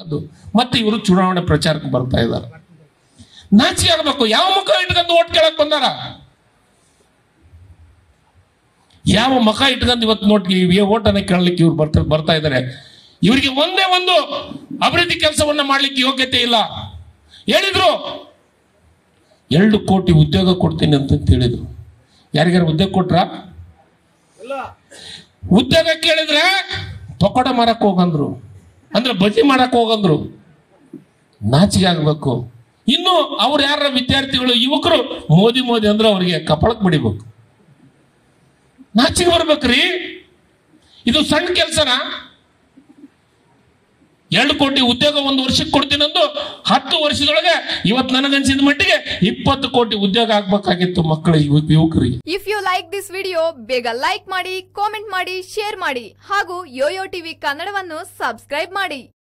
ಬಂದದ್ದು, ಮತ್ತೆ ಇವರು ಚುನಾವಣೆ ಪ್ರಚಾರಕ್ಕೆ ಬರ್ತಾ ಇದ್ದಾರೆ. ನಾಚಿಕೆ ಆಗಬೇಕು. ಯಾವ ಮುಖ ಇಟ್ಕೊಂಡು ಓಟ್ ಕೇಳಕ್ ಬಂದಾರ? ಯಾವ ಮುಖ ಇಟ್ಕೊಂಡು ಇವತ್ತು ನೋಟ್ಗೆ ಓಟನ್ನ ಕೇಳಲಿಕ್ಕೆ ಇವ್ರು ಬರ್ತಾ ಇದ್ದಾರೆ? ಇವರಿಗೆ ಒಂದೇ ಒಂದು ಅಭಿವೃದ್ಧಿ ಕೆಲಸವನ್ನ ಮಾಡ್ಲಿಕ್ಕೆ ಯೋಗ್ಯತೆ ಇಲ್ಲ. ಹೇಳಿದ್ರು 2 ಕೋಟಿ ಉದ್ಯೋಗ ಕೊಡ್ತೀನಿ ಅಂತ ಹೇಳಿದ್ರು. ಯಾರಿಗಾರು ಉದ್ಯೋಗ ಕೊಟ್ರ? ಉದ್ಯೋಗ ಕೇಳಿದ್ರೆ ಪಕೋಡ ಮಾರಕ್ ಹೋಗಂದ್ರು, ಅಂದ್ರೆ ಬಜ್ಜಿ ಮಾಡಕ್ ಹೋಗಂದ್ರು. ನಾಚಿಕೆ ಆಗ್ಬೇಕು. ಇನ್ನು ಅವ್ರು ಯಾರ ವಿದ್ಯಾರ್ಥಿಗಳು ಯುವಕರು ಮೋದಿ ಮೋದಿ ಅಂದ್ರೆ ಅವ್ರಿಗೆ ಕಪಾಳಕ್ ಬಿಡಿಬೇಕು. ನಾಚಿಕೆ ಬರ್ಬೇಕ್ರಿ. ಇದು ಸಣ್ಣ ಕೆಲಸನ? 2 ಕೋಟಿ ಉದ್ಯೋಗ 1 ವರ್ಷಕ್ಕೆ ಕೊಡ್ತೀನಂದು 10 ವರ್ಷದೊಳಗೆ ಇವತ್ತು ನನಗನ್ಸಿದ ಮಟ್ಟಿಗೆ 20 ಕೋಟಿ ಉದ್ಯೋಗ ಆಗ್ಬೇಕಾಗಿತ್ತು ಮಕ್ಕಳಿಗೆ, ಯುವಕರಿಗೆ. If you like this video ಬೇಗ ಲೈಕ್ ಮಾಡಿ, ಕಾಮೆಂಟ್ ಮಾಡಿ, ಶೇರ್ ಮಾಡಿ ಹಾಗೂ ಯೋಯೋ ಟಿವಿ ಕನ್ನಡವನ್ನು ಸಬ್ಸ್ಕ್ರೈಬ್ ಮಾಡಿ.